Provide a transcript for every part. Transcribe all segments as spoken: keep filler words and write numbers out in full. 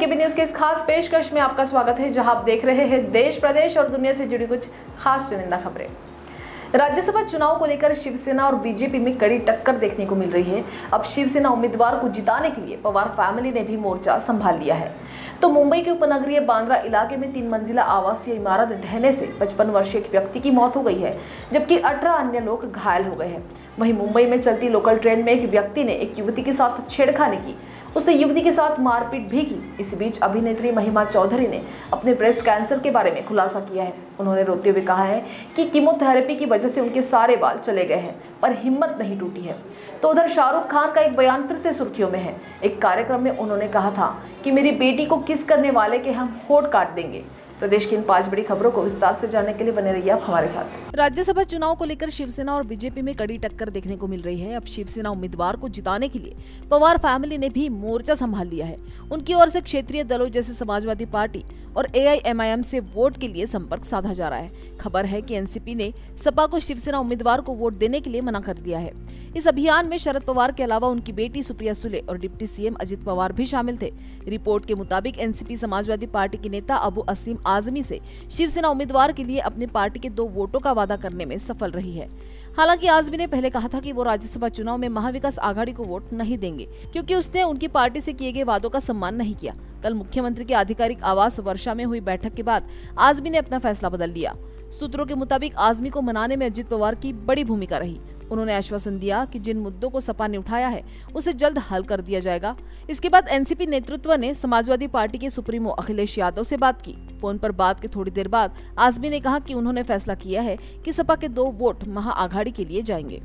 केबी news के इस खास पेशकश में आपका स्वागत है, जहां आप देख रहे हैं देश, प्रदेश और दुनिया से जुड़ी कुछ खास चुनिंदा खबरें। राज्यसभा चुनाव को लेकर शिवसेना और बीजेपी में कड़ी टक्कर देखने को मिल रही है। अब शिवसेना उम्मीदवार को जिताने के लिए पवार फैमिली ने भी मोर्चा संभाल लिया है। तो मुंबई के उपनगरीय बांद्रा इलाके में तीन मंजिला आवासीय इमारत ढहने से पचपन वर्षीय एक व्यक्ति की मौत हो गई है, जबकि अठारह अन्य लोग घायल हो गए हैं। वहीं मुंबई में चलती लोकल ट्रेन में एक व्यक्ति ने एक युवती के साथ छेड़खानी की, उसने युवती के साथ मारपीट भी की। इस बीच अभिनेत्री महिमा चौधरी ने अपने ब्रेस्ट कैंसर के बारे में खुलासा किया है। उन्होंने रोते हुए कहा है कि कीमोथेरेपी की वजह से उनके सारे बाल चले गए हैं, पर हिम्मत नहीं टूटी है। तो उधर शाहरुख खान का एक बयान फिर से सुर्खियों में है। एक कार्यक्रम में उन्होंने कहा था कि मेरी बेटी को किस करने वाले के हम होठ काट देंगे। प्रदेश की इन पांच बड़ी खबरों को विस्तार से जानने के लिए बने रहिए आप हमारे साथ। राज्यसभा चुनाव को लेकर शिवसेना और बीजेपी में कड़ी टक्कर देखने को मिल रही है। अब शिवसेना उम्मीदवार को जिताने के लिए पवार फैमिली ने भी मोर्चा संभाल लिया है। उनकी ओर से क्षेत्रीय दलों जैसे समाजवादी पार्टी और A I M I M से वोट के लिए संपर्क साधा जा रहा है। खबर है कि एन सी पी ने सपा को शिवसेना उम्मीदवार को वोट देने के लिए मना कर दिया है। इस अभियान में शरद पवार के अलावा उनकी बेटी सुप्रिया सुले और deputy C M Ajit Pawar भी शामिल थे। रिपोर्ट के मुताबिक N C P Samajwadi party के नेता अबू असीम आजमी से शिवसेना उम्मीदवार के लिए अपनी पार्टी के दो वोटों का वादा करने में सफल रही है। हालांकि आजमी ने पहले कहा था कि वो राज्यसभा चुनाव में महाविकास आघाड़ी को वोट नहीं देंगे, क्योंकि उसने उनकी पार्टी से किए गए वादों का सम्मान नहीं किया। कल मुख्यमंत्री के आधिकारिक आवास वर्षा में हुई बैठक के बाद आजमी ने अपना फैसला बदल लिया। सूत्रों के मुताबिक आजमी को मनाने में अजित पवार की बड़ी भूमिका रही। उन्होंने आश्वासन दिया कि जिन मुद्दों को सपा ने उठाया है उसे जल्द हल कर दिया जाएगा। इसके बाद एन सी पी नेतृत्व ने समाजवादी पार्टी के सुप्रीमो अखिलेश यादव से बात की। फोन पर बात के थोड़ी देर बाद आजमी ने कहा कि उन्होंने फैसला किया है कि सपा के दो वोट महाआघाड़ी के लिए जाएंगे।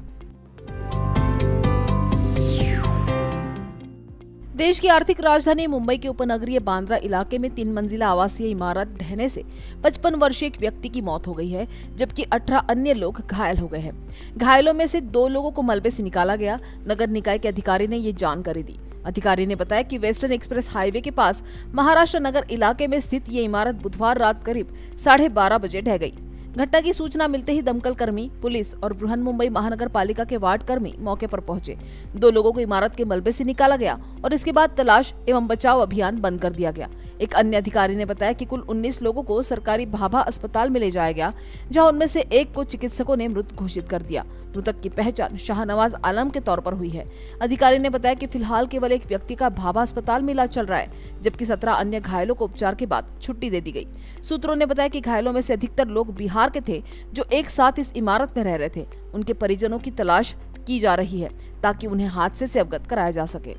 देश की आर्थिक राजधानी मुंबई के उपनगरीय बांद्रा इलाके में तीन मंजिला आवासीय इमारत ढहने से पचपन वर्षीय एक व्यक्ति की मौत हो गई है, जबकि अठारह अन्य लोग घायल हो गए हैं। घायलों में से दो लोगों को मलबे से निकाला गया। नगर निकाय के अधिकारी ने ये जानकारी दी। अधिकारी ने बताया कि वेस्टर्न एक्सप्रेस हाईवे के पास महाराष्ट्र नगर इलाके में स्थित ये इमारत बुधवार रात करीब साढ़े बारह बजे ढह गई। घटना की सूचना मिलते ही दमकल कर्मी, पुलिस और बृहन मुंबई महानगर पालिका के वार्ड कर्मी मौके पर पहुंचे। दो लोगों को इमारत के मलबे से निकाला गया और इसके बाद तलाश एवं बचाव अभियान बंद कर दिया गया। एक अन्य अधिकारी ने बताया कि कुल उन्नीस लोगों को सरकारी भाभा अस्पताल में ले जाया गया, जहां उनमें से एक को चिकित्सकों ने मृत घोषित कर दिया। मृतक की पहचान शाहनवाज आलम के तौर पर हुई है। अधिकारी ने बताया कि फिलहाल केवल एक व्यक्ति का भाभा अस्पताल में इलाज चल रहा है, जबकि सत्रह अन्य घायलों को उपचार के बाद छुट्टी दे दी गई। सूत्रों ने बताया कि घायलों में से अधिकतर लोग बिहार के थे, जो एक साथ इस इमारत में रह रहे थे। उनके परिजनों की तलाश की जा रही है ताकि उन्हें हादसे से अवगत कराया जा सके।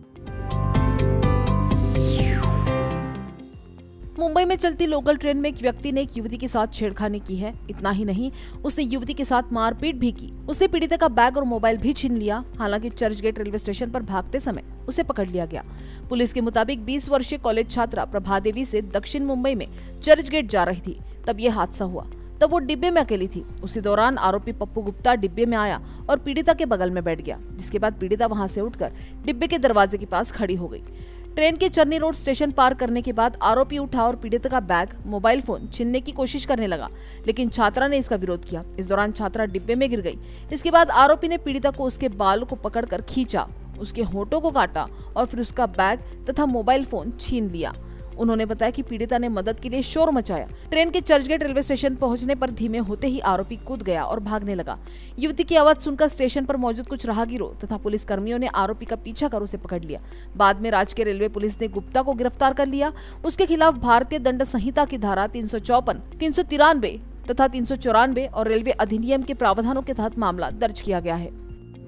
मुंबई में चलती लोकल ट्रेन में एक व्यक्ति ने एक युवती के साथ छेड़खानी की है। इतना ही नहीं, उसने युवती के साथ मारपीट भी की। उसने पीड़िता का बैग और मोबाइल भी छीन लिया। हालांकि चर्चगेट रेलवे स्टेशन पर भागते समय उसे पकड़ लिया गया। पुलिस के मुताबिक बीस वर्षीय कॉलेज छात्रा प्रभा देवी से दक्षिण मुंबई में चर्चगेट जा रही थी, तब ये हादसा हुआ। तब वो डिब्बे में अकेली थी। उसी दौरान आरोपी पप्पू गुप्ता डिब्बे में आया और पीड़िता के बगल में बैठ गया, जिसके बाद पीड़िता वहां से उठकर डिब्बे के दरवाजे के पास खड़ी हो गई। ट्रेन के चर्नी रोड स्टेशन पार करने के बाद आरोपी उठा और पीड़िता का बैग, मोबाइल फोन छीनने की कोशिश करने लगा, लेकिन छात्रा ने इसका विरोध किया। इस दौरान छात्रा डिब्बे में गिर गई। इसके बाद आरोपी ने पीड़िता को उसके बालों को पकड़कर खींचा, उसके होठों को काटा और फिर उसका बैग तथा मोबाइल फोन छीन लिया। उन्होंने बताया कि पीड़िता ने मदद के लिए शोर मचाया। ट्रेन के चर्चगेट रेलवे स्टेशन पहुंचने पर धीमे होते ही आरोपी कूद गया और भागने लगा। युवती की आवाज सुनकर स्टेशन पर मौजूद कुछ राहगीरों तथा पुलिस कर्मियों ने आरोपी का पीछा कर उसे पकड़ लिया। बाद में राजकीय रेलवे पुलिस ने गुप्ता को गिरफ्तार कर लिया। उसके खिलाफ भारतीय दंड संहिता की धारा तीन सौ चौपन, तीन सौ तिरानवे तथा तीन सौ चौरानवे और रेलवे अधिनियम के प्रावधानों के तहत मामला दर्ज किया गया है।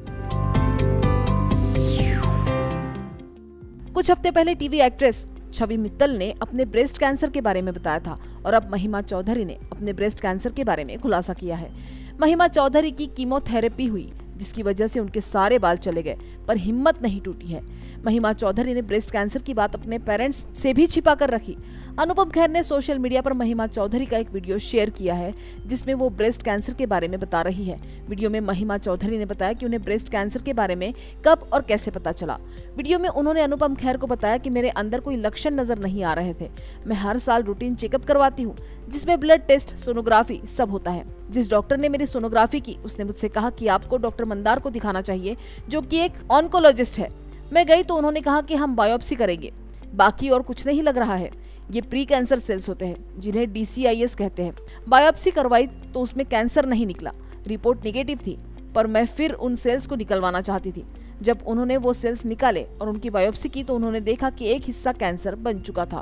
कुछ हफ्ते पहले टीवी एक्ट्रेस छवि मित्तल ने अपने ब्रेस्ट कैंसर के बारे में बताया था और अब महिमा चौधरी ने अपने ब्रेस्ट कैंसर के बारे में खुलासा किया है। महिमा चौधरी की कीमोथेरेपी हुई, जिसकी वजह से उनके सारे बाल चले गए, पर हिम्मत नहीं टूटी है। महिमा चौधरी ने ब्रेस्ट कैंसर की बात अपने पेरेंट्स से भी छिपा कर रखी। अनुपम खेर ने सोशल मीडिया पर महिमा चौधरी का एक वीडियो शेयर किया है, जिसमें वो ब्रेस्ट कैंसर के बारे में बता रही है। वीडियो में महिमा चौधरी ने बताया कि उन्हें ब्रेस्ट कैंसर के बारे में कब और कैसे पता चला। वीडियो में उन्होंने अनुपम खेर को बताया कि मेरे अंदर कोई लक्षण नजर नहीं आ रहे थे। मैं हर साल रूटीन चेकअप करवाती हूँ, जिसमें ब्लड टेस्ट, सोनोग्राफी सब होता है। जिस डॉक्टर ने मेरी सोनोग्राफी की, उसने मुझसे कहा कि आपको डॉक्टर मंदार को दिखाना चाहिए, जो कि एक ऑन्कोलॉजिस्ट है। मैं गई तो उन्होंने कहा कि हम बायोप्सी करेंगे। बाकी और कुछ नहीं लग रहा है। ये प्री कैंसर सेल्स होते हैं जिन्हें डी सी आई एस कहते हैं। बायोप्सी करवाई तो उसमें कैंसर नहीं निकला, रिपोर्ट निगेटिव थी, पर मैं फिर उन सेल्स को निकलवाना चाहती थी। जब उन्होंने वो सेल्स निकाले और उनकी बायोप्सी की तो उन्होंने देखा कि एक हिस्सा कैंसर बन चुका था।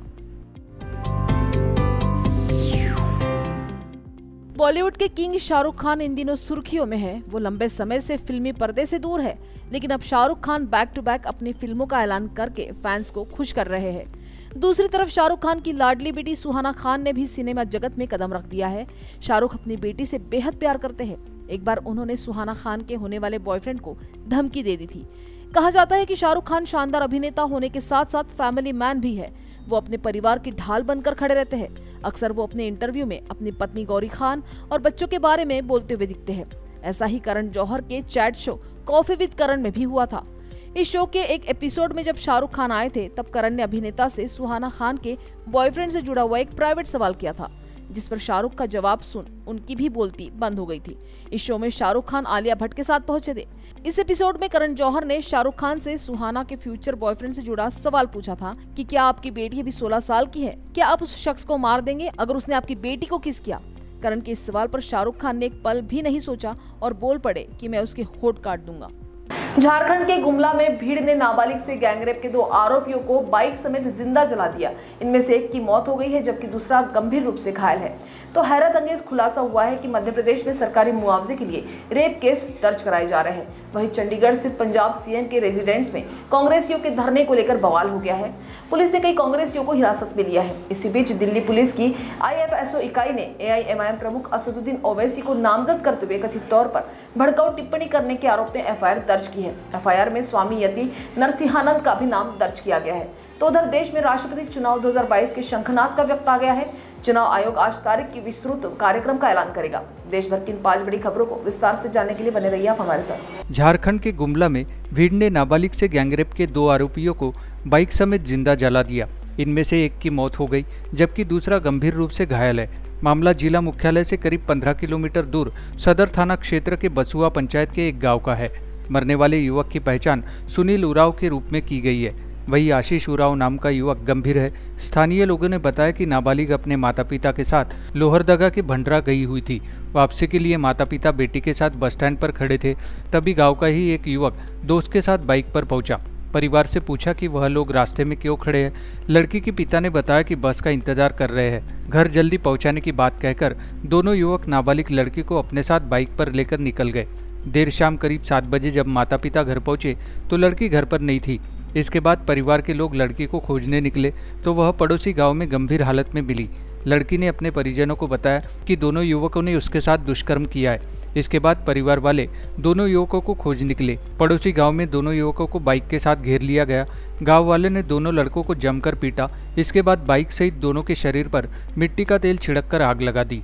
बॉलीवुड के किंग शाहरुख खान इन दिनों सुर्खियों में है। वो लंबे समय से फिल्मी पर्दे से दूर है, लेकिन अब Shahrukh Khan back to back अपनी फिल्मों का ऐलान करके फैंस को खुश कर रहे हैं। दूसरी तरफ शाहरुख खान की लाडली बेटी सुहाना खान ने भी सिनेमा जगत में कदम रख दिया है। शाहरुख अपनी बेटी से बेहद प्यार करते हैं। एक बार उन्होंने सुहाना खान के होने वाले बॉयफ्रेंड को धमकी दे दी थी। कहा जाता है कि शाहरुख खान शानदार अभिनेता होने के साथ साथ फैमिली मैन भी है। वो अपने परिवार की ढाल बनकर खड़े रहते हैं। अक्सर वो अपने इंटरव्यू में अपनी पत्नी गौरी खान और बच्चों के बारे में बोलते हुए दिखते हैं। ऐसा ही करण जौहर के chat show coffee with Karan में भी हुआ था। इस शो के एक एपिसोड में जब शाहरुख खान आए थे तब करण ने अभिनेता से सुहाना खान के बॉयफ्रेंड से जुड़ा हुआ एक प्राइवेट सवाल किया था, जिस पर शाहरुख का जवाब सुन उनकी भी बोलती बंद हो गई थी। इस शो में शाहरुख खान आलिया भट्ट के साथ पहुंचे थे। इस एपिसोड में करण जौहर ने शाहरुख खान से सुहाना के फ्यूचर बॉयफ्रेंड से जुड़ा सवाल पूछा था कि क्या आपकी बेटी अभी सोलह साल की है, क्या आप उस शख्स को मार देंगे अगर उसने आपकी बेटी को किस किया। करण के इस सवाल पर शाहरुख खान ने एक पल भी नहीं सोचा और बोल पड़े कि मैं उसके होठ काट दूंगा। झारखंड के गुमला में भीड़ ने नाबालिग से गैंगरेप के दो आरोपियों को बाइक समेत जिंदा जला दिया। इनमें से एक की मौत हो गई है जबकि दूसरा गंभीर रूप से घायल है। तो हैरत अंगेज खुलासा हुआ है कि मध्य प्रदेश में सरकारी मुआवजे के लिए रेप केस दर्ज कराए जा रहे हैं। वहीं चंडीगढ़ स्थित पंजाब सी एम के रेजिडेंस में कांग्रेसियों के धरने को लेकर बवाल हो गया है। पुलिस ने कई कांग्रेसियों को हिरासत में लिया है। इसी बीच दिल्ली पुलिस की आई एफ एस ओ इकाई ने ए आई एम आई एम प्रमुख असदुद्दीन ओवैसी को नामजद करते हुए कथित तौर पर भड़काऊ टिप्पणी करने के आरोप में एफ आई आर दर्ज की है। एफ आई आर में स्वामी यति नरसिंहानंद का भी नाम दर्ज किया गया है। तो उधर देश में राष्ट्रपति चुनाव दो हज़ार बाईस के शंखनाद का वक्त आ गया है। चुनाव आयोग आज तारीख की विस्तृत कार्यक्रम का ऐलान करेगा। देश भर की इन पांच बड़ी खबरों को विस्तार से जानने के लिए बने रहिए आप हमारे साथ। झारखंड के गुमला में भीड़ ने नाबालिग से गैंगरेप के दो आरोपियों को बाइक समेत जिंदा जला दिया। इनमें से एक की मौत हो गई जबकि दूसरा गंभीर रूप से घायल है। मामला जिला मुख्यालय से करीब पंद्रह किलोमीटर दूर सदर थाना क्षेत्र के बसुआ पंचायत के एक गाँव का है। मरने वाले युवक की पहचान सुनील उराव के रूप में की गई है। वही आशीष उराव नाम का युवक गंभीर है। स्थानीय लोगों ने बताया कि नाबालिग अपने माता पिता के साथ लोहरदगा के भंडरा गई हुई थी। वापसी के लिए माता पिता बेटी के साथ बस स्टैंड पर खड़े थे, तभी गांव का ही एक युवक दोस्त के साथ बाइक पर पहुंचा। परिवार से पूछा कि वह लोग रास्ते में क्यों खड़े हैं। लड़की के पिता ने बताया कि बस का इंतजार कर रहे हैं। घर जल्दी पहुँचाने की बात कहकर दोनों युवक नाबालिग लड़की को अपने साथ बाइक पर लेकर निकल गए। देर शाम करीब सात बजे जब माता पिता घर पहुंचे तो लड़की घर पर नहीं थी। इसके बाद परिवार के लोग लड़की को खोजने निकले तो वह पड़ोसी गांव में गंभीर हालत में मिली। लड़की ने अपने परिजनों को बताया कि दोनों युवकों ने उसके साथ दुष्कर्म किया है। इसके बाद परिवार वाले दोनों युवकों को खोज निकले। पड़ोसी गांव में दोनों युवकों को बाइक के साथ घेर लिया गया। गांव वाले ने दोनों लड़कों को जमकर पीटा। इसके बाद बाइक सहित दोनों के शरीर पर मिट्टी का तेल छिड़ककर आग लगा दी।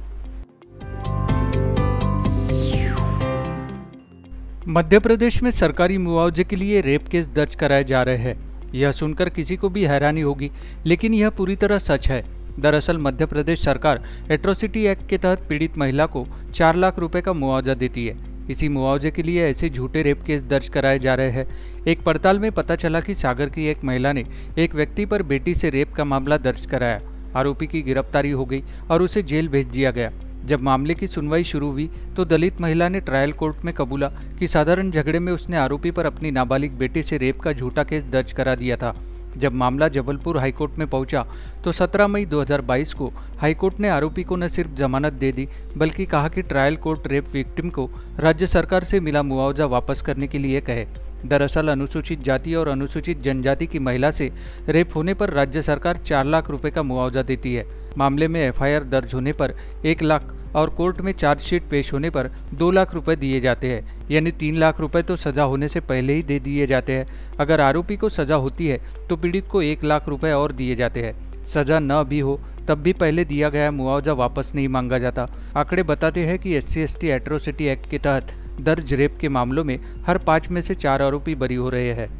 मध्य प्रदेश में सरकारी मुआवजे के लिए रेप केस दर्ज कराए जा रहे हैं। यह सुनकर किसी को भी हैरानी होगी, लेकिन यह पूरी तरह सच है। दरअसल मध्य प्रदेश सरकार एट्रोसिटी एक्ट के तहत पीड़ित महिला को चार लाख रुपए का मुआवजा देती है। इसी मुआवजे के लिए ऐसे झूठे रेप केस दर्ज कराए जा रहे हैं। एक पड़ताल में पता चला कि सागर की एक महिला ने एक व्यक्ति पर बेटी से रेप का मामला दर्ज कराया। आरोपी की गिरफ्तारी हो गई और उसे जेल भेज दिया गया। जब मामले की सुनवाई शुरू हुई तो दलित महिला ने ट्रायल कोर्ट में कबूला कि साधारण झगड़े में उसने आरोपी पर अपनी नाबालिग बेटी से रेप का झूठा केस दर्ज करा दिया था। जब मामला जबलपुर हाईकोर्ट में पहुंचा तो सत्रह मई दो हज़ार बाईस को हाईकोर्ट ने आरोपी को न सिर्फ जमानत दे दी बल्कि कहा कि ट्रायल कोर्ट रेप विक्टिम को राज्य सरकार से मिला मुआवजा वापस करने के लिए कहे। दरअसल अनुसूचित जाति और अनुसूचित जनजाति की महिला से रेप होने पर राज्य सरकार चार लाख रुपए का मुआवजा देती है। मामले में एफ आई आर दर्ज होने पर एक लाख और कोर्ट में चार्जशीट पेश होने पर दो लाख रुपए दिए जाते हैं, यानी तीन लाख रुपए तो सजा होने से पहले ही दे दिए जाते हैं। अगर आरोपी को सजा होती है तो पीड़ित को एक लाख रुपए और दिए जाते हैं। सजा न भी हो तब भी पहले दिया गया मुआवजा वापस नहीं मांगा जाता। आंकड़े बताते हैं कि S C S T atrocity act के तहत दर्ज रेप के मामलों में हर पाँच में से चार आरोपी बरी हो रहे हैं।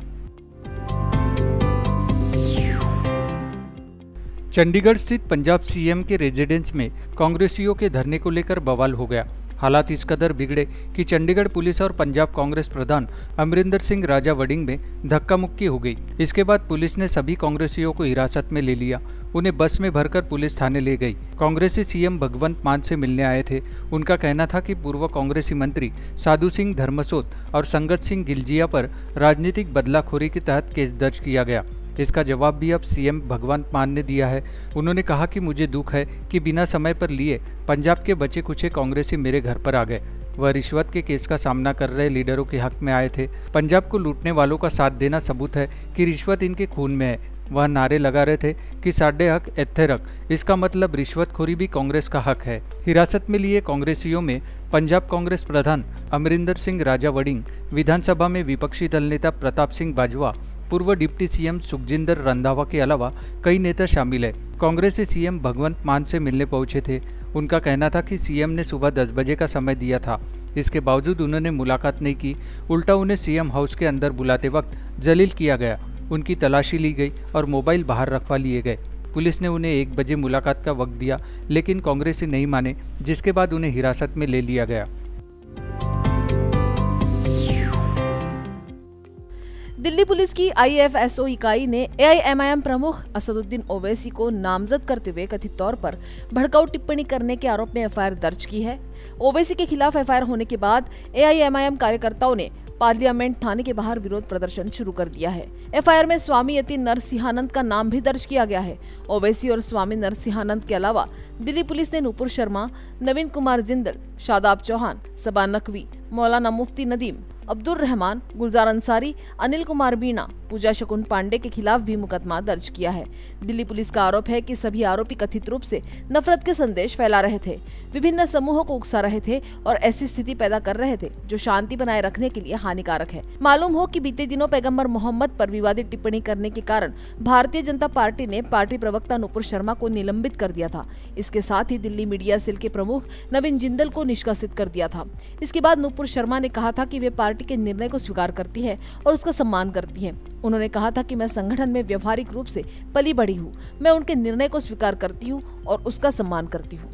चंडीगढ़ स्थित पंजाब सी एम के रेजिडेंस में कांग्रेसियों के धरने को लेकर बवाल हो गया। हालात इस कदर बिगड़े कि चंडीगढ़ पुलिस और पंजाब कांग्रेस प्रधान अमरिंदर सिंह राजा वड़िंग में धक्का मुक्की हो गई। इसके बाद पुलिस ने सभी कांग्रेसियों को हिरासत में ले लिया। उन्हें बस में भरकर पुलिस थाने ले गई। कांग्रेसी सीएम भगवंत मान से मिलने आए थे। उनका कहना था कि पूर्व कांग्रेसी मंत्री साधु सिंह धर्मसोत और संगत सिंह गिलजिया पर राजनीतिक बदलाखोरी के तहत केस दर्ज किया गया। इसका जवाब भी अब सीएम भगवंत मान ने दिया है। उन्होंने कहा कि मुझे दुख है कि बिना समय पर लिए पंजाब के बचे कुछ कांग्रेसी मेरे घर पर आ गए। वह रिश्वत के केस का सामना कर रहे लीडरों के हक में आए थे। पंजाब को लूटने वालों का साथ देना सबूत है कि रिश्वत इनके खून में है। वह नारे लगा रहे थे कि साडे हक एथे रख। इसका मतलब रिश्वतखोरी भी कांग्रेस का हक है। हिरासत में लिए कांग्रेसियों में पंजाब कांग्रेस प्रधान अमरिंदर सिंह राजा वड़िंग, विधानसभा में विपक्षी दल नेता प्रताप सिंह बाजवा, पूर्व डिप्टी सीएम सुखजिंदर रंधावा के अलावा कई नेता शामिल है। कांग्रेसी सीएम भगवंत मान से मिलने पहुंचे थे। उनका कहना था कि सीएम ने सुबह दस बजे का समय दिया था। इसके बावजूद उन्होंने मुलाकात नहीं की। उल्टा उन्हें सीएम हाउस के अंदर बुलाते वक्त जलील किया गया। उनकी तलाशी ली गई और मोबाइल बाहर रखवा लिए गए। पुलिस ने उन्हें एक बजे मुलाकात का वक्त दिया, लेकिन कांग्रेसी नहीं माने, जिसके बाद उन्हें हिरासत में ले लिया गया। दिल्ली पुलिस की आईएफएसओ इकाई ने एआईएमआईएम प्रमुख असदुद्दीन ओवैसी को नामजद करते हुए कथित तौर पर भड़काऊ टिप्पणी करने के आरोप में एफआईआर दर्ज की है। ओवैसी के खिलाफ एफआईआर होने के बाद एआईएमआईएम कार्यकर्ताओं ने पार्लियामेंट थाने के बाहर विरोध प्रदर्शन शुरू कर दिया है। एफआईआर में स्वामी यति नरसिंहानंद का नाम भी दर्ज किया गया है। ओवैसी और स्वामी नरसिंहानंद के अलावा दिल्ली पुलिस ने नुपुर शर्मा, नवीन कुमार जिंदल, शादाब चौहान, सबा नकवी, मौलाना मुफ्ती नदीम, अब्दुल रहमान, गुलजार अंसारी, अनिल कुमार बीणा, पूजा शकुन पांडे के खिलाफ भी मुकदमा दर्ज किया है। दिल्ली पुलिस का आरोप है कि सभी आरोपी कथित रूप से नफरत के संदेश फैला रहे थे, विभिन्न समूहों को उकसा रहे थे और ऐसी स्थिति पैदा कर रहे थे जो शांति बनाए रखने के लिए हानिकारक है। मालूम हो कि बीते दिनों पैगंबर मोहम्मद पर विवादित टिप्पणी करने के कारण भारतीय जनता पार्टी ने पार्टी प्रवक्ता नुपुर शर्मा को निलंबित कर दिया था। इसके साथ ही दिल्ली मीडिया सेल के प्रमुख नवीन जिंदल को निष्कासित कर दिया था। इसके बाद नुपुर शर्मा ने कहा था कि वे पार्टी के निर्णय को स्वीकार करती है और उसका सम्मान करती है। उन्होंने कहा था कि मैं संगठन में व्यवहारिक रूप से पली बढ़ी हूँ, मैं उनके निर्णय को स्वीकार करती हूँ और उसका सम्मान करती हूँ।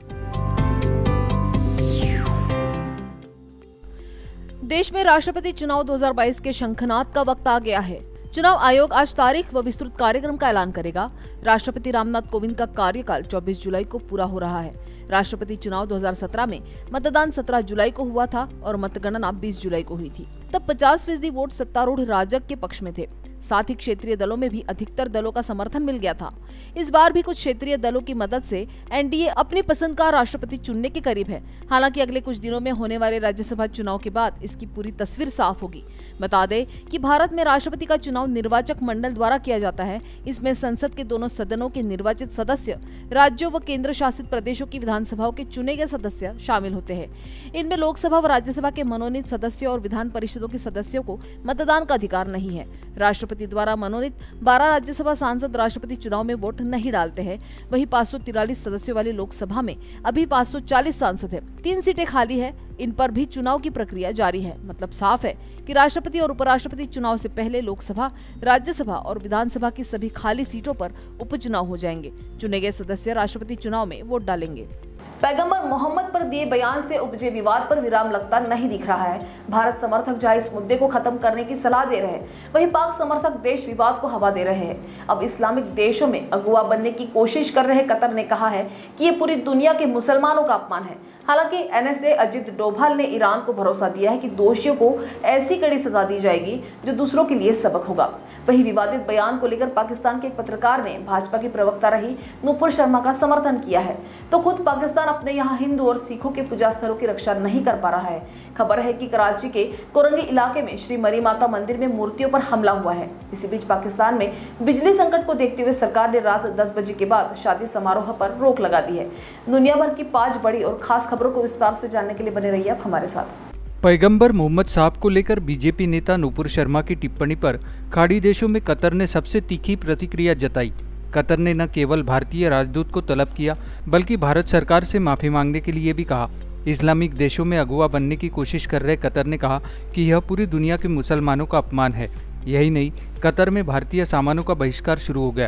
देश में राष्ट्रपति चुनाव दो हज़ार बाईस के शंखनाद का वक्त आ गया है। चुनाव आयोग आज तारीख व विस्तृत कार्यक्रम का ऐलान करेगा। राष्ट्रपति रामनाथ कोविंद का कार्यकाल चौबीस जुलाई को पूरा हो रहा है। राष्ट्रपति चुनाव दो हज़ार सत्रह में मतदान सत्रह जुलाई को हुआ था और मतगणना बीस जुलाई को हुई थी। तब पचास फीसदी वोट सत्तारूढ़ राजग के पक्ष में थे। साथ ही क्षेत्रीय दलों में भी अधिकतर दलों का समर्थन मिल गया था। इस बार भी कुछ क्षेत्रीय दलों की मदद से एनडीए अपनी पसंद का राष्ट्रपति चुनने के करीब है। हालांकि अगले कुछ दिनों में होने वाले राज्यसभा चुनाव के बाद इसकी पूरी तस्वीर साफ होगी। बता दें कि भारत में राष्ट्रपति का चुनाव निर्वाचक मंडल द्वारा किया जाता है। इसमें संसद के दोनों सदनों के निर्वाचित सदस्य, राज्यों व केंद्र शासित प्रदेशों की विधानसभाओं के चुने गए सदस्य शामिल होते हैं। इनमें लोकसभा व राज्यसभा के मनोनीत सदस्यों और विधान परिषदों के सदस्यों को मतदान का अधिकार नहीं है। राष्ट्रपति द्वारा मनोनीत बारह राज्यसभा सांसद राष्ट्रपति चुनाव में वोट नहीं डालते हैं। वहीं पाँच सौ तिरालीस सदस्यों वाली लोकसभा में अभी पाँच सौ चालीस सांसद है। तीन सीटें खाली है। इन पर भी चुनाव की प्रक्रिया जारी है। मतलब साफ है कि राष्ट्रपति और उपराष्ट्रपति चुनाव से पहले लोकसभा, राज्यसभा और विधानसभा की सभी खाली सीटों पर उपचुनाव हो जाएंगे। चुने गए सदस्य राष्ट्रपति चुनाव में वोट डालेंगे। पैगंबर मोहम्मद पर दिए बयान से उपजे विवाद पर विराम लगता नहीं दिख रहा है। भारत समर्थक जहां इस मुद्दे को खत्म करने की सलाह दे रहे हैं, वहीं पाक समर्थक देश विवाद को हवा दे रहे हैं। अब इस्लामिक देशों में अगुवा बनने की कोशिश कर रहे कतर ने कहा है कि ये पूरी दुनिया के मुसलमानों का अपमान है। हालांकि एनएसए अजित डोभाल ने ईरान को भरोसा दिया है कि दोषियों को ऐसी कड़ी सजा दी जाएगी जो दूसरों के लिए सबक होगा। वहीं विवादित बयान को लेकर पाकिस्तान के एक पत्रकार ने भाजपा की प्रवक्ता रही नुपुर शर्मा का समर्थन किया है, तो खुद पाकिस्तान अपने यहाँ हिंदू और सिखों के पूजा स्थलों की रक्षा नहीं कर पा रहा है। खबर है कि कराची के कोरंगी इलाके में श्री मरी माता मंदिर में मूर्तियों पर हमला हुआ है। इसी बीच पाकिस्तान में बिजली संकट को देखते हुए सरकार ने रात दस बजे के बाद शादी समारोह पर रोक लगा दी है। दुनिया भर की पांच बड़ी और खास खबरों को विस्तार से जानने के लिए बने रहिए आप हमारे साथ। पैगंबर मोहम्मद साहब को लेकर बीजेपी नेता नुपुर शर्मा की टिप्पणी पर खाड़ी देशों में कतर ने सबसे तीखी प्रतिक्रिया जताई। कतर ने न केवल भारतीय राजदूत को तलब किया, बल्कि भारत सरकार से माफी मांगने के लिए भी कहा। इस्लामिक देशों में अगुवा बनने की कोशिश कर रहे कतर ने कहा कि यह पूरी दुनिया के मुसलमानों का अपमान है। यही नहीं, कतर में भारतीय सामानों का बहिष्कार शुरू हो गया।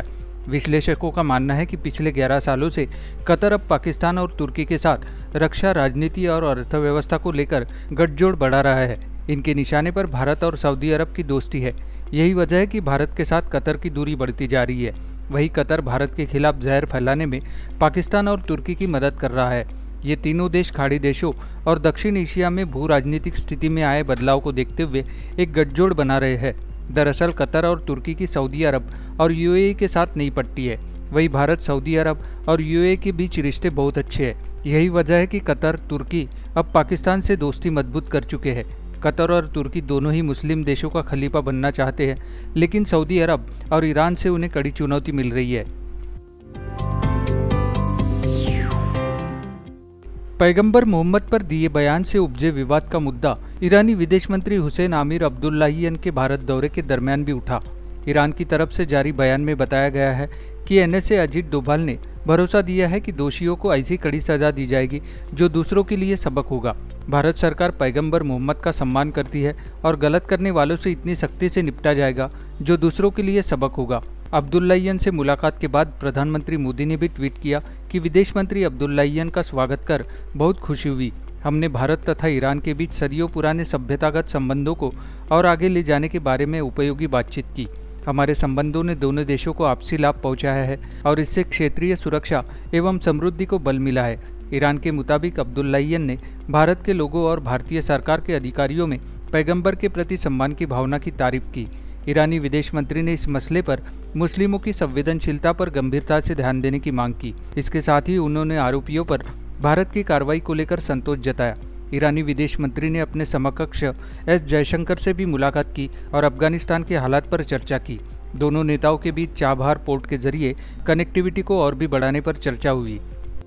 विश्लेषकों का मानना है कि पिछले ग्यारह सालों से कतर अब पाकिस्तान और तुर्की के साथ रक्षा, राजनीति और अर्थव्यवस्था को लेकर गठजोड़ बढ़ा रहा है। इनके निशाने पर भारत और सऊदी अरब की दोस्ती है। यही वजह है कि भारत के साथ कतर की दूरी बढ़ती जा रही है। वहीं कतर भारत के खिलाफ जहर फैलाने में पाकिस्तान और तुर्की की मदद कर रहा है। ये तीनों देश खाड़ी देशों और दक्षिण एशिया में भू राजनीतिक स्थिति में आए बदलाव को देखते हुए एक गठजोड़ बना रहे हैं। दरअसल कतर और तुर्की की सऊदी अरब और यूएई के साथ नई पट्टी है। वहीं भारत, सऊदी अरब और यूएई के बीच रिश्ते बहुत अच्छे हैं। यही वजह है कि कतर, तुर्की अब पाकिस्तान से दोस्ती मजबूत कर चुके हैं। कतर और तुर्की दोनों ही मुस्लिम देशों का खलीफा बनना चाहते हैं, लेकिन सऊदी अरब और ईरान से उन्हें कड़ी चुनौती मिल रही है। पैगंबर मोहम्मद पर दिए बयान से उपजे विवाद का मुद्दा ईरानी विदेश मंत्री हुसैन आमिर अब्दुल्लाहियन के भारत दौरे के दरमियान भी उठा। ईरान की तरफ से जारी बयान में बताया गया है कि एनएसए अजीत डोभाल ने भरोसा दिया है कि दोषियों को ऐसी कड़ी सजा दी जाएगी जो दूसरों के लिए सबक होगा। भारत सरकार पैगंबर मोहम्मद का सम्मान करती है और गलत करने वालों से इतनी सख्ती से निपटा जाएगा जो दूसरों के लिए सबक होगा। अब्दुल्लाहियन से मुलाकात के बाद प्रधानमंत्री मोदी ने भी ट्वीट किया कि विदेश मंत्री अब्दुल्लाहियन का स्वागत कर बहुत खुशी हुई। हमने भारत तथा ईरान के बीच सदियों पुराने सभ्यतागत संबंधों को और आगे ले जाने के बारे में उपयोगी बातचीत की। हमारे संबंधों ने दोनों देशों को आपसी लाभ पहुंचाया है और इससे क्षेत्रीय सुरक्षा एवं समृद्धि को बल मिला है। ईरान के मुताबिक अब्दुल्लाहियन ने भारत के लोगों और भारतीय सरकार के अधिकारियों में पैगंबर के प्रति सम्मान की भावना की तारीफ की। ईरानी विदेश मंत्री ने इस मसले पर मुस्लिमों की संवेदनशीलता पर गंभीरता से ध्यान देने की मांग की। इसके साथ ही उन्होंने आरोपियों पर भारत की कार्रवाई को लेकर संतोष जताया। ईरानी विदेश मंत्री ने अपने समकक्ष एस जयशंकर से भी मुलाकात की और अफगानिस्तान के हालात पर चर्चा की। दोनों नेताओं के बीच चाबहार पोर्ट के जरिए कनेक्टिविटी को और भी बढ़ाने पर चर्चा हुई।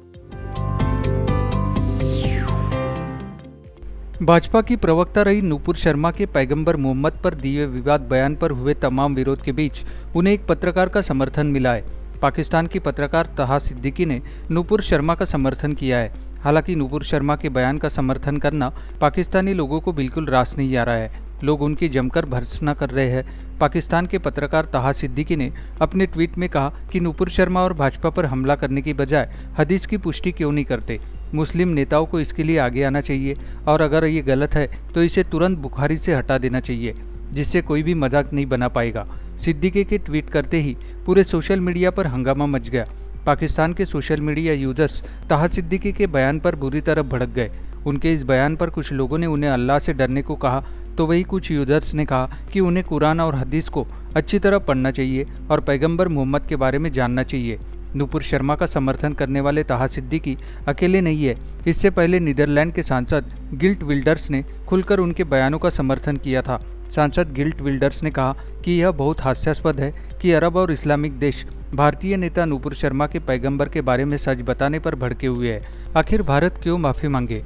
भाजपा की प्रवक्ता रही नूपुर शर्मा के पैगंबर मोहम्मद पर दिए विवाद बयान पर हुए तमाम विरोध के बीच उन्हें एक पत्रकार का समर्थन मिला है। पाकिस्तान की पत्रकार तहा सिद्दीकी ने नूपुर शर्मा का समर्थन किया है। हालांकि नूपुर शर्मा के बयान का समर्थन करना पाकिस्तानी लोगों को बिल्कुल रास नहीं आ रहा है। लोग उनकी जमकर भर्त्सना कर रहे हैं। पाकिस्तान के पत्रकार तहा सिद्दीकी ने अपने ट्वीट में कहा कि नूपुर शर्मा और भाजपा पर हमला करने की बजाय हदीस की पुष्टि क्यों नहीं करते। मुस्लिम नेताओं को इसके लिए आगे आना चाहिए और अगर ये गलत है तो इसे तुरंत बुखारी से हटा देना चाहिए, जिससे कोई भी मजाक नहीं बना पाएगा। सिद्दीकी के ट्वीट करते ही पूरे सोशल मीडिया पर हंगामा मच गया। पाकिस्तान के सोशल मीडिया यूजर्स तहा सिद्दीकी के बयान पर बुरी तरह भड़क गए। उनके इस बयान पर कुछ लोगों ने उन्हें अल्लाह से डरने को कहा, तो वही कुछ यूजर्स ने कहा कि उन्हें कुरान और हदीस को अच्छी तरह पढ़ना चाहिए और पैगंबर मोहम्मद के बारे में जानना चाहिए। नूपुर शर्मा का समर्थन करने वाले तहा सिद्दीकी अकेले नहीं है। इससे पहले नीदरलैंड के सांसद गिल्ट विल्डर्स ने खुलकर उनके बयानों का समर्थन किया था। सांसद गिल्ट विल्डर्स ने कहा कि यह बहुत हास्यास्पद है कि अरब और इस्लामिक देश भारतीय नेता नूपुर शर्मा के पैगंबर के बारे में सच बताने पर भड़के हुए हैं। आखिर भारत क्यों माफी मांगे।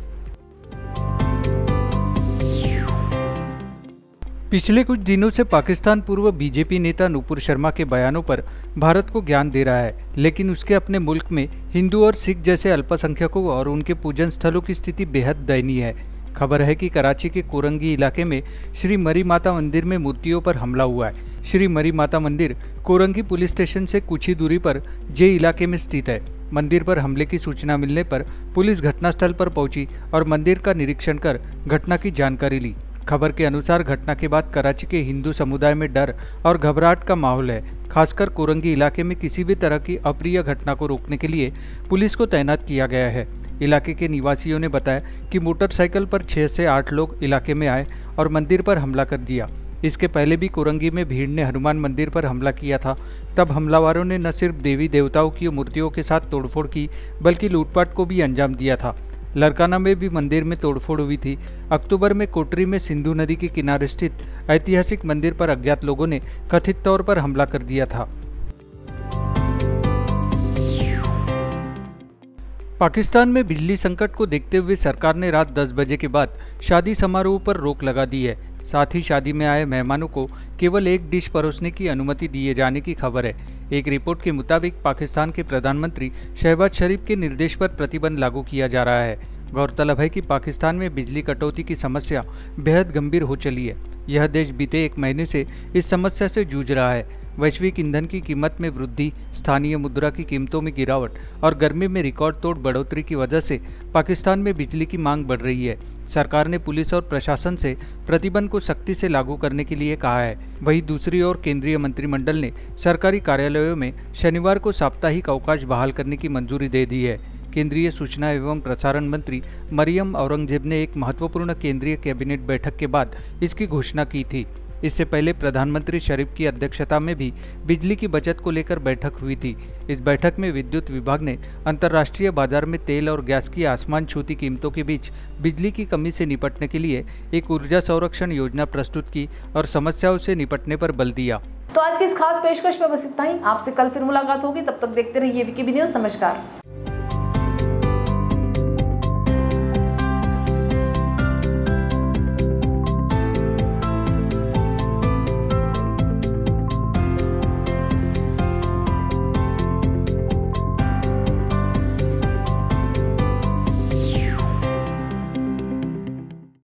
पिछले कुछ दिनों से पाकिस्तान पूर्व बीजेपी नेता नूपुर शर्मा के बयानों पर भारत को ज्ञान दे रहा है, लेकिन उसके अपने मुल्क में हिंदू और सिख जैसे अल्पसंख्यकों और उनके पूजन स्थलों की स्थिति बेहद दयनीय है। खबर है कि कराची के कोरंगी इलाके में श्री मरी माता मंदिर में मूर्तियों पर हमला हुआ है। श्री मरी माता मंदिर कोरंगी पुलिस स्टेशन से कुछ ही दूरी पर जे इलाके में स्थित है। मंदिर पर हमले की सूचना मिलने पर पुलिस घटनास्थल पर पहुंची और मंदिर का निरीक्षण कर घटना की जानकारी ली। खबर के अनुसार घटना के बाद कराची के हिंदू समुदाय में डर और घबराहट का माहौल है। खासकर कोरंगी इलाके में किसी भी तरह की अप्रिय घटना को रोकने के लिए पुलिस को तैनात किया गया है। इलाके के निवासियों ने बताया कि मोटरसाइकिल पर छः से आठ लोग इलाके में आए और मंदिर पर हमला कर दिया। इसके पहले भी कोरंगी में भीड़ ने हनुमान मंदिर पर हमला किया था। तब हमलावरों ने न सिर्फ देवी देवताओं की मूर्तियों के साथ तोड़फोड़ की, बल्कि लूटपाट को भी अंजाम दिया था। लरकाना में भी मंदिर में तोड़फोड़ हुई थी। अक्टूबर में कोटरी में सिंधु नदी के किनारे स्थित ऐतिहासिक मंदिर पर अज्ञात लोगों ने कथित तौर पर हमला कर दिया था। पाकिस्तान में बिजली संकट को देखते हुए सरकार ने रात दस बजे के बाद शादी समारोह पर रोक लगा दी है। साथ ही शादी में आए मेहमानों को केवल एक डिश परोसने की अनुमति दिए जाने की खबर है। एक रिपोर्ट के मुताबिक पाकिस्तान के प्रधानमंत्री शहबाज शरीफ के निर्देश पर प्रतिबंध लागू किया जा रहा है। गौरतलब है कि पाकिस्तान में बिजली कटौती की समस्या बेहद गंभीर हो चली है। यह देश बीते एक महीने से इस समस्या से जूझ रहा है। वैश्विक ईंधन की कीमत में वृद्धि, स्थानीय मुद्रा की कीमतों में गिरावट और गर्मी में रिकॉर्ड तोड़ बढ़ोतरी की वजह से पाकिस्तान में बिजली की मांग बढ़ रही है। सरकार ने पुलिस और प्रशासन से प्रतिबंध को सख्ती से लागू करने के लिए कहा है। वहीं दूसरी ओर केंद्रीय मंत्रिमंडल ने सरकारी कार्यालयों में शनिवार को साप्ताहिक अवकाश बहाल करने की मंजूरी दे दी है। केंद्रीय सूचना एवं प्रसारण मंत्री मरियम औरंगजेब ने एक महत्वपूर्ण केंद्रीय कैबिनेट बैठक के बाद इसकी घोषणा की थी। इससे पहले प्रधानमंत्री शरीफ की अध्यक्षता में भी बिजली की बचत को लेकर बैठक हुई थी। इस बैठक में विद्युत विभाग ने अंतर्राष्ट्रीय बाजार में तेल और गैस की आसमान छूती कीमतों के बीच बिजली की कमी से निपटने के लिए एक ऊर्जा संरक्षण योजना प्रस्तुत की और समस्याओं से निपटने पर बल दिया। तो आज की इस खास पेशकश में बस इतना ही। आपसे कल फिर मुलाकात होगी, तब तक देखते रहिए वीकेबी न्यूज़। नमस्कार।